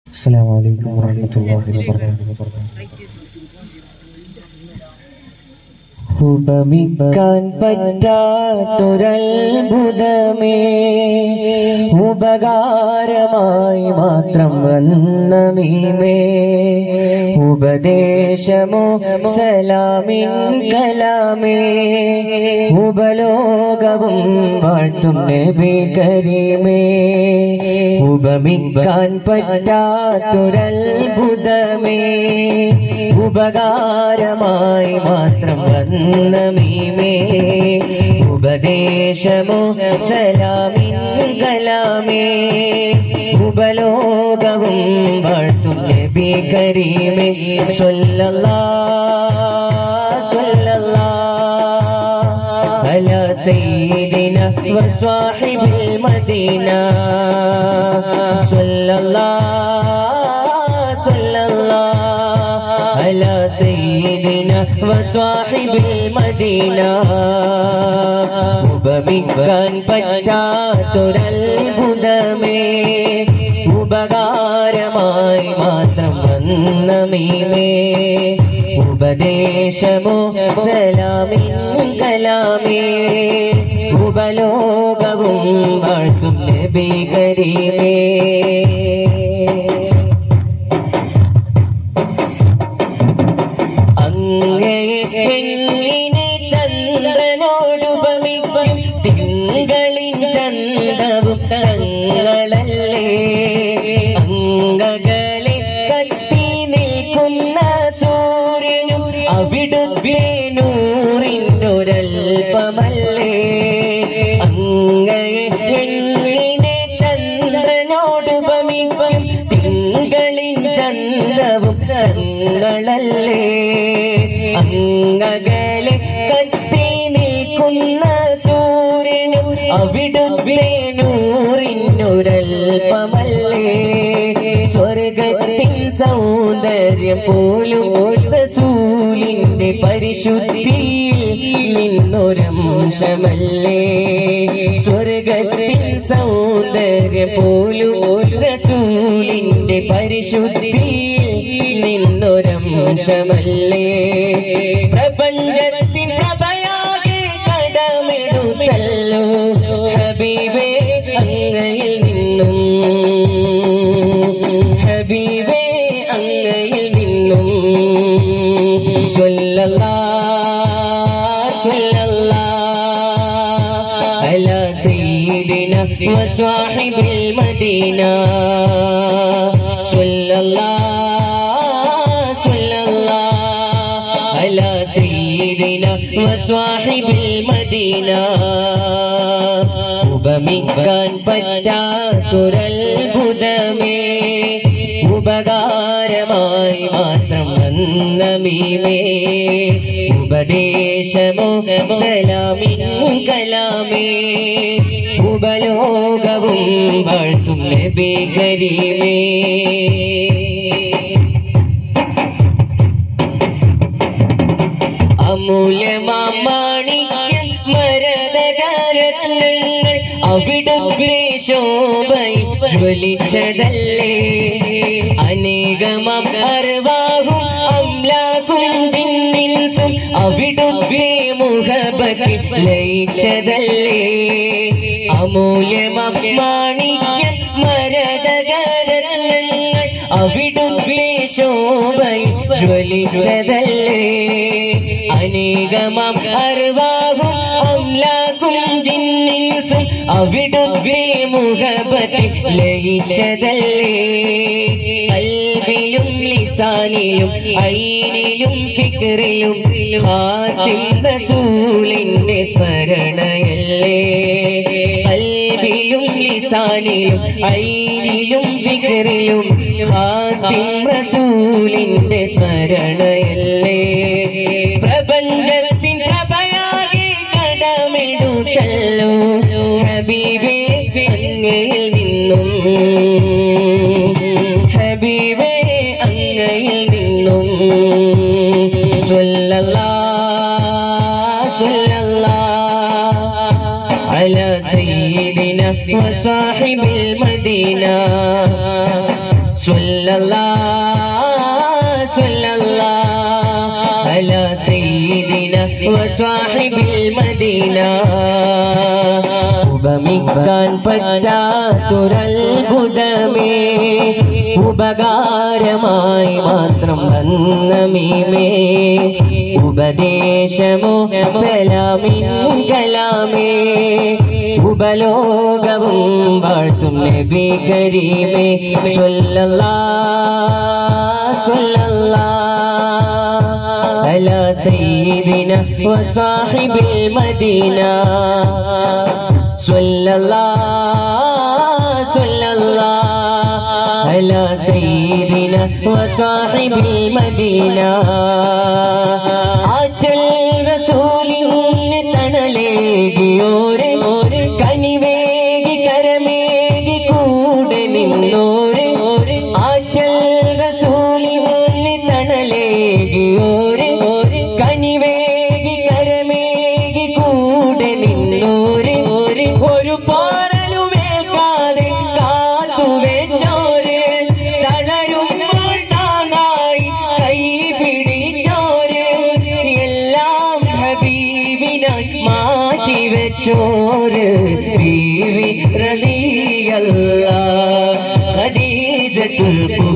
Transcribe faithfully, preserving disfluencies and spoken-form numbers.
السلام عليكم ورحمة الله وبركاته. ഉപമിക്കാൻ പറ്റാത്തൊരത്ഭുതമേ ഉപകാരമായി മാത്രം വന്ന മീമേ ഉപദേശമോ സലാമിൻ കലാമേ ഉപലോകവും വാഴ്ത്തും നബി കരീമേ ഉപമിക്കാൻ പറ്റാത്തൊരത്ഭുതമേ ഉപകാരമായി മാത്രം വന്ന മീമേ ഉപദേശമോ സലാമിൻ കലാമേ ഉപലോകവും വാഴ്ത്തും നബി കരീമേ സ്വല്ലല്ലാഹ് സ്വല്ലല്ലാഹ് അലാ സയ്യിദിനാ വസ്വാഹിബിൽ മദീന സ്വല്ലല്ലാഹ് സ്വല്ലല്ലാഹ് അലാ സയ്യിദിനാ വസ്വാഹിബിൽ മദീന ഉപമിക്കാൻ പറ്റാത്തൊരത്ഭുതമേ ഉപകാരമായി മാത്രം വന്ന മീമേ ഉപദേശമോ സലാമിൻ കലാമേ ഉപലോകവും വാഴ്ത്തും നബി കരീമേ അങ്ങയെ ചന്ദ്രനോടുപമിക്കും തിങ്കളിൻ ചന്തവും തങ്ങളല്ലേ അംഗകളെ കത്തി നിൽക്കുന്ന സൂര്യനും അവിടുത്തെ നൂറിനൊരൽപമല്ലേ അങ്ങയെ എങ്ങനെ ചന്ദ്രനോടുപമിക്കും തിങ്കളിൻ ചന്തവും തങ്ങളല്ലേ അംഗകളെ കത്തി നിൽക്കുന്ന സൂര്യനും അവിടുത്തെ നൂറിനൊരൽപമല്ലേ സ്വർഗത്തിൻ സൗന്ദര്യം പോലും റസൂലിന്റെ പരിശുദ്ധിയിൽ നിന്നൊരംശമല്ലേ സ്വർഗത്തിൻ സൗന്ദര്യം പോലും റസൂലിന്റെ പരിശുദ്ധിയിൽ നിന്നൊരംശമല്ലേ പ്രപഞ്ചത്തിൻ പ്രഭയാകെ കടമെടുത്തല്ലോ ഹബീബേ അങ്ങയിൽ നിന്നും ഹബീബേ അങ്ങയിൽ നിന്നും സ്വല്ലല്ലാഹ് സ്വല്ലല്ലാഹ് അലാ സയ്യിദിനാ വസ്വാഹിബിൽ മദീന സ്വല്ലല്ലാഹ് സ്വല്ലല്ലാഹ് അലാ സയ്യിദിനാ വസ്വാഹിബിൽ മദീന ഉപമിക്കാൻ പറ്റാത്തൊരത്ഭുതമേ ഉപകാരമായി മാത്രം വന്ന മീമേ ഉപദേശമോ സലാമിൻ കലാമേ ഉപലോകവും വാഴ്ത്തും നബി കരീമേ അമൂല്യമാണിക്യം മരതകരത്നങ്ങൾ അവിടുത്തെ ശോഭയിൽ ജ്വലിച്ചതല്ലേ അനേകമാം അർവാഹും അംലാകും ജിന്നിൻസും അവിടുത്തെ മുഹബത്തിൽ ലയിച്ചതല്ലേ അമൂല്യമാം മാണിക്യം മരതകരത്നങ്ങൾ അവിടുത്തെ ശോഭയിൽ ജ്വലിച്ചതല്ലേ അനേകമാം അർവാഹും അംലാകും ജിന്നിൻസും അവിടുത്തെ മുഹബത്തിൽ ലയിച്ചതല്ലേ ഖൽബിലും ലിസാനിലും ഐനിലും ഫിക്റിലും ഖാതിം റസൂലിന്റെ സ്മരണയല്ലേ ഖൽബിലും ലിസാനിലും ഐനിലും ഫിക്റിലും ഖാതിം റസൂലിന്റെ സ്മരണയല്ലേ പ്രപഞ്ചത്തിൻ പ്രഭയാകെ കടമെടുത്തല്ലോ ഹബീബേ അങ്ങയിൽ നിന്നും ഹബീബേ അങ്ങയിൽ നിന്നും സ്വല്ലല്ലാഹ് സ്വല്ലല്ലാഹ് അലാ സയ്യിദിനാ വസ്വാഹിബിൽ മദീന സ്വല്ലല്ലാഹ് സ്വല്ലല്ലാഹ് സ്വല്ലല്ലാഹ് അലാ സയ്യിദിന വസ്വാഹിബിൽ മദീന ഉപമിക്കാൻ പറ്റാത്തൊരത്ഭുതമേ ഉപകാരമായി മാത്രം വന്ന മീമേ ഉപദേശമോ സലാമിൻ കലാമേ ഉപലോകവും വാഴ്ത്തും നബി കരീമേ സ്വല്ലല്ലാഹ് സ്വല്ലല്ലാഹ് അലാ സയ്യിദിന വസ്വാഹിബിൽ മദീന സ്വല്ലല്ലാഹ് സ്വല്ലല്ലാഹ് അലാ സയ്യിദിന വസ്വാഹിബിൽ മദീന ആറ്റൽ റസൂലിന് തണലേകിയോരെ കനിവേകി കരമേകി കൂടെ നിന്നോരെ ആറ്റൽ റസൂലിന് തണലേകിയോരെ കനിവേകി കരമേകി കൂടെ നിന്നോരെ ഒരു പാറലുമേൽക്കാതെ കാത്തുവെച്ചോരെ തളരുമ്പോൾ താങ്ങായി കൈ പിടിച്ചോരെ എല്ലാം ഹബീബിനായി മാറ്റിവെച്ചോര് ബീവി റളിയല്ലാഹ് ഖദീജത്തുൽ